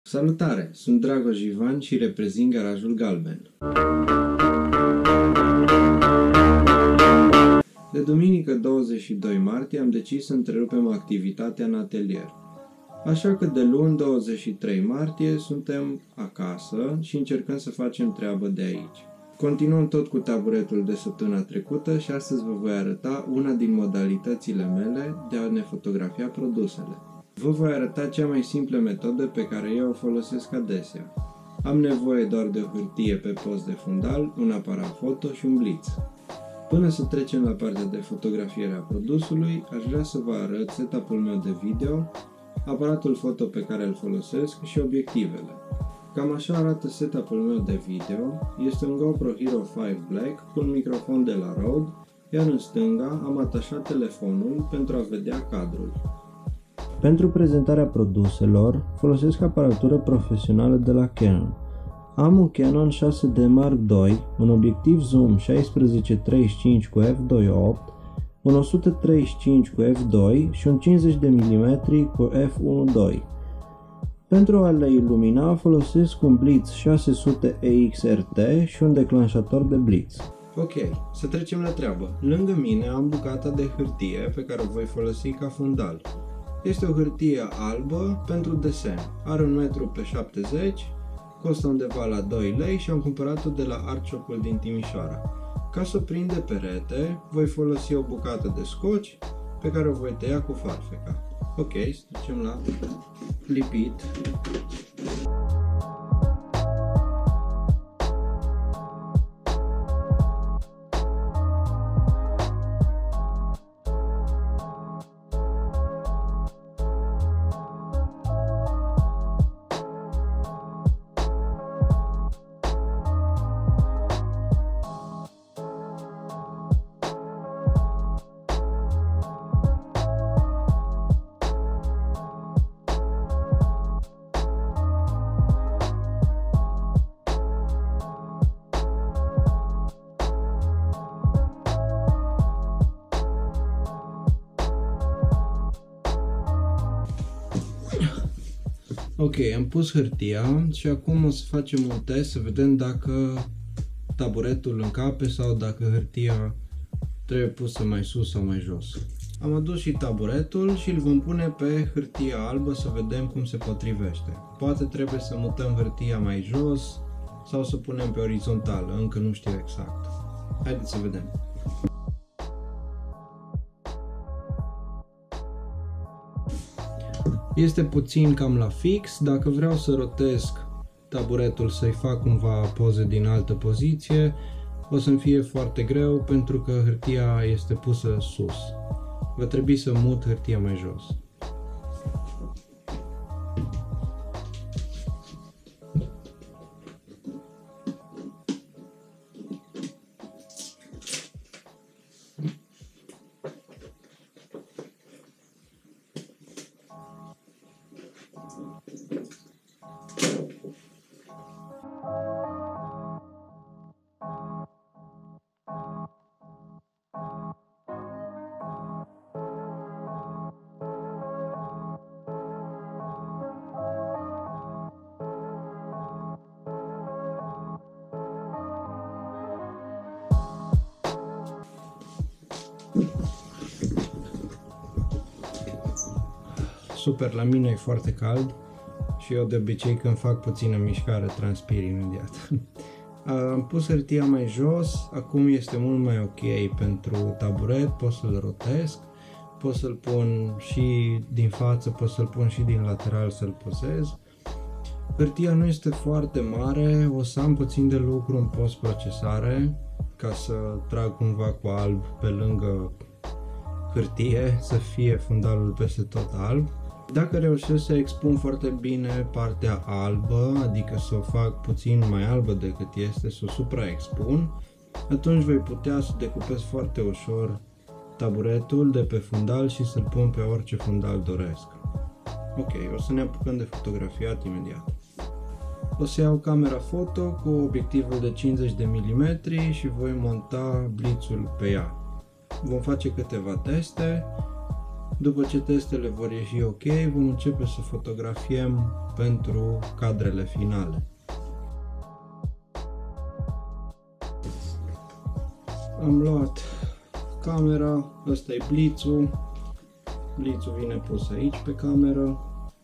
Salutare! Sunt Dragoș Ivan și reprezint Garajul Galben. De duminică 22 martie am decis să întrerupem activitatea în atelier. Așa că de luni 23 martie suntem acasă și încercăm să facem treabă de aici. Continuăm tot cu taburetul de săptămâna trecută și astăzi vă voi arăta una din modalitățile mele de a ne fotografia produsele. Vă voi arăta cea mai simplă metodă pe care eu o folosesc adesea. Am nevoie doar de o hârtie pe post de fundal, un aparat foto și un blitz. Până să trecem la partea de fotografiere a produsului, aș vrea să vă arăt setup-ul meu de video, aparatul foto pe care îl folosesc și obiectivele. Cam așa arată setup-ul meu de video. Este un GoPro Hero 5 Black cu un microfon de la Rode, iar în stânga am atașat telefonul pentru a vedea cadrul. Pentru prezentarea produselor, folosesc aparatură profesională de la Canon. Am un Canon 6D Mark II, un obiectiv zoom 16-35 cu f2.8, un 135 cu f2 și un 50 de mm cu f1.2. Pentru a le ilumina folosesc un blitz 600 EXRT și un declanșator de blitz. Ok, să trecem la treabă. Lângă mine am bucata de hârtie pe care o voi folosi ca fundal. Este o hârtie albă pentru desen. Are 1 metru pe 70, costă undeva la 2 lei și am cumpărat-o de la Art Shop-ul din Timișoara. Ca să o prind de perete, voi folosi o bucată de scoci pe care o voi tăia cu farfeca. Ok, să trecem la lipit. Ok, am pus hârtia și acum o să facem un test să vedem dacă taburetul încape sau dacă hârtia trebuie pusă mai sus sau mai jos. Am adus și taburetul și îl vom pune pe hârtia albă să vedem cum se potrivește. Poate trebuie să mutăm hârtia mai jos sau să punem pe orizontală, încă nu știu exact. Haideți să vedem. Este puțin cam la fix. Dacă vreau să rotesc taburetul să-i fac cumva poze din altă poziție, o să-mi fie foarte greu pentru că hârtia este pusă sus. Va trebui să mut hârtia mai jos. Super, la mine e foarte cald și eu de obicei când fac puțină mișcare transpir imediat. Am pus hârtia mai jos, acum este mult mai ok pentru taburet, pot să-l rotesc, pot să-l pun și din față, pot să-l pun și din lateral să-l posez. Hârtia nu este foarte mare, o să am puțin de lucru în post-procesare ca să trag cumva cu alb pe lângă hârtie, să fie fundalul peste tot alb. Dacă reușesc să expun foarte bine partea albă, adică să o fac puțin mai albă decât este, să o supraexpun, atunci voi putea să decupez foarte ușor taburetul de pe fundal și să-l pun pe orice fundal doresc. Ok, o să ne apucăm de fotografiat imediat. O să iau camera foto cu obiectivul de 50 de mm și voi monta blitzul pe ea. Vom face câteva teste. După ce testele vor ieși ok, vom începe să fotografiem pentru cadrele finale. Am luat camera, ăsta e blitzul. Blitzul vine pus aici pe cameră.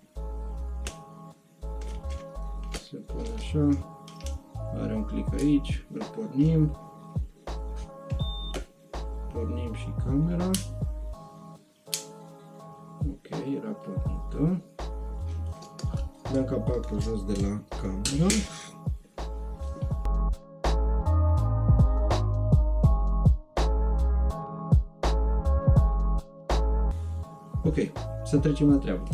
Se pune așa. Are un click aici, îl pornim. Pornim și camera. Ok, era pornită. Dăm capacul jos de la cameră. Ok, să trecem la treabă.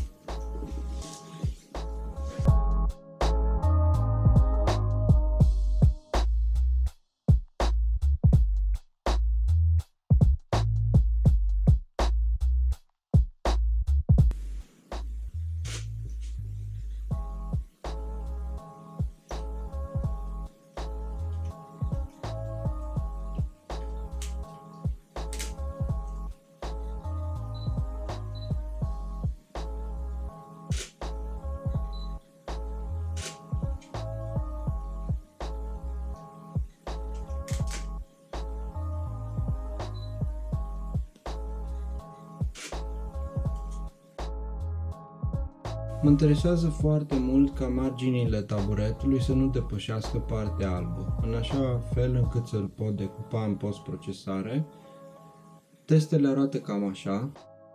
Mă interesează foarte mult ca marginile taburetului să nu depășească partea albă, în așa fel încât să-l pot decupa în post-procesare. Testele arată cam așa.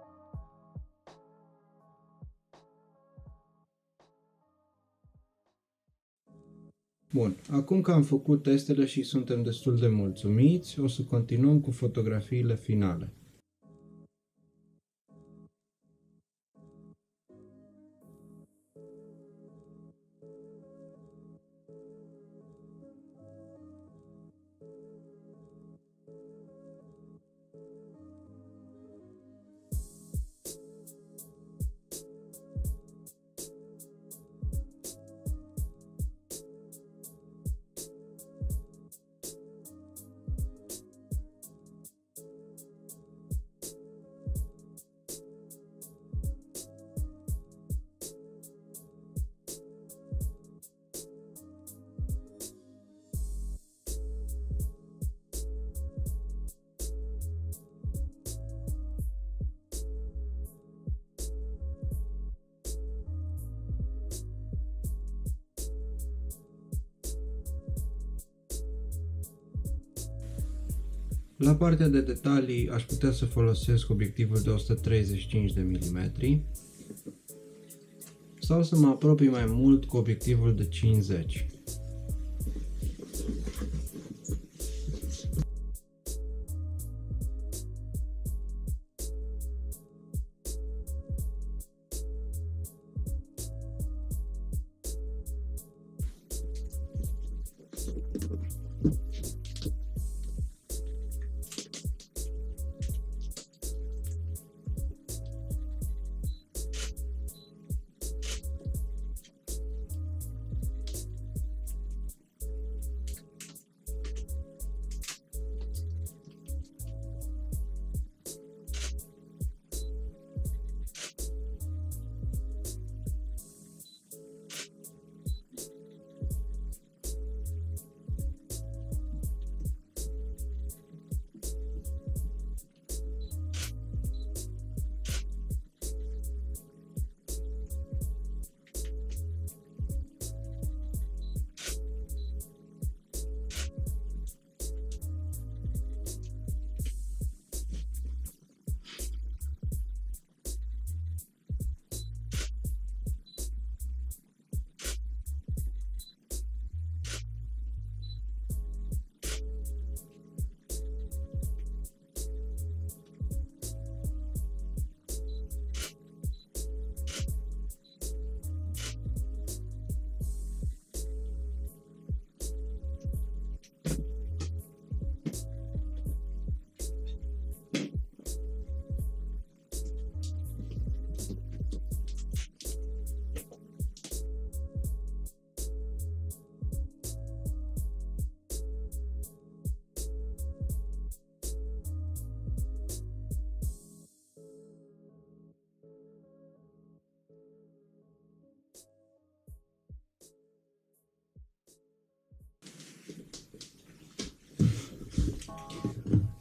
Bun, acum că am făcut testele și suntem destul de mulțumiți, o să continuăm cu fotografiile finale. La partea de detalii aș putea să folosesc obiectivul de 135 de mm sau să mă apropii mai mult cu obiectivul de 50.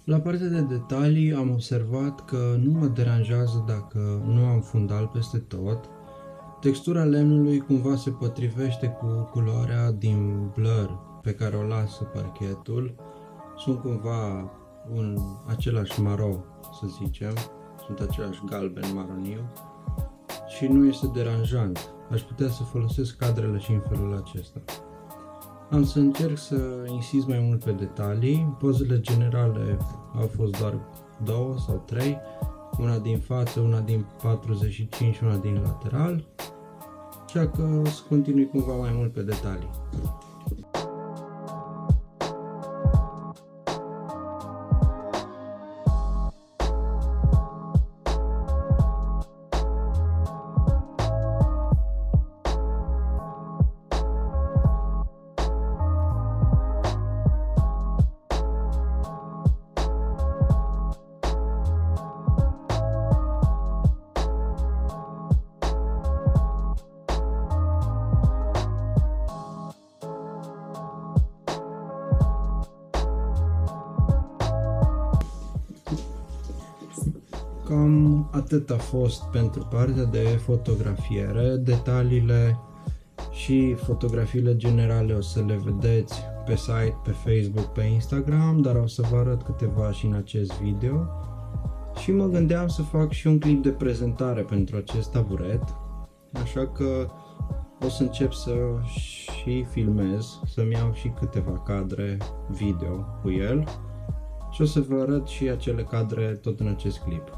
La partea de detalii am observat că nu mă deranjează dacă nu am fundal peste tot. Textura lemnului cumva se potrivește cu culoarea din blur pe care o lasă parchetul. Sunt cumva același maro, să zicem. Sunt același galben maroniu și nu este deranjant. Aș putea să folosesc cadrele și în felul acesta. Am să încerc să insist mai mult pe detalii. Pozele generale au fost doar 2 sau 3, una din față, una din 45 și una din lateral, așa că să continui cumva mai mult pe detalii. Cam atât a fost pentru partea de fotografiere. Detaliile și fotografiile generale o să le vedeți pe site, pe Facebook, pe Instagram, dar o să vă arăt câteva și în acest video. Și mă gândeam să fac și un clip de prezentare pentru acest taburet, așa că o să încep să și filmez, să-mi iau și câteva cadre video cu el și o să vă arăt și acele cadre tot în acest clip.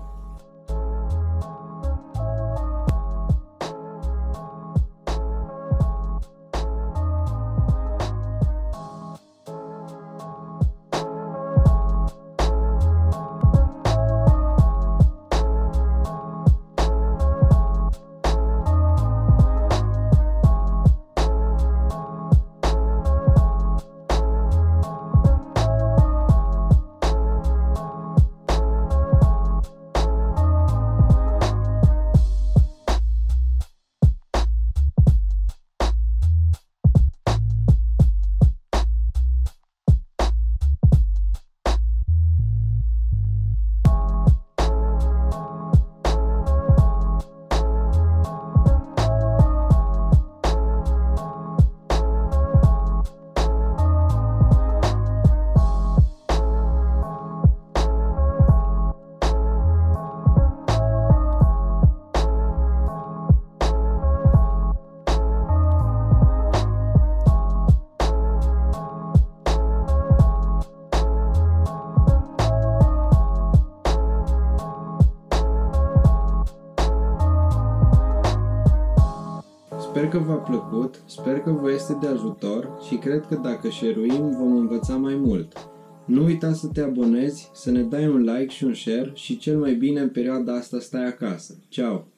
Sper că v-a plăcut, sper că vă este de ajutor și cred că dacă share-uim vom învăța mai mult. Nu uita să te abonezi, să ne dai un like și un share și cel mai bine în perioada asta stai acasă. Ceau!